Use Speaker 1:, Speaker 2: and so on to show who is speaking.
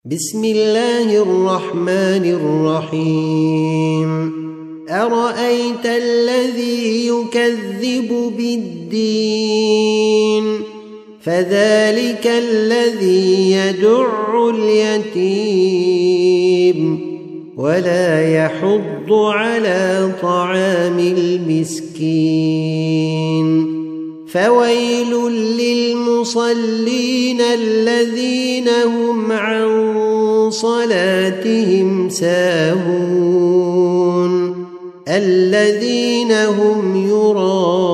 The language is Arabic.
Speaker 1: بسم الله الرحمن الرحيم أرأيت الذي يكذب بالدين فذلك الذي يدع اليتيم ولا يحض على طعام المسكين فويل للمصلين الذين هم عن صلاتهم ساهون الذين هم يراءون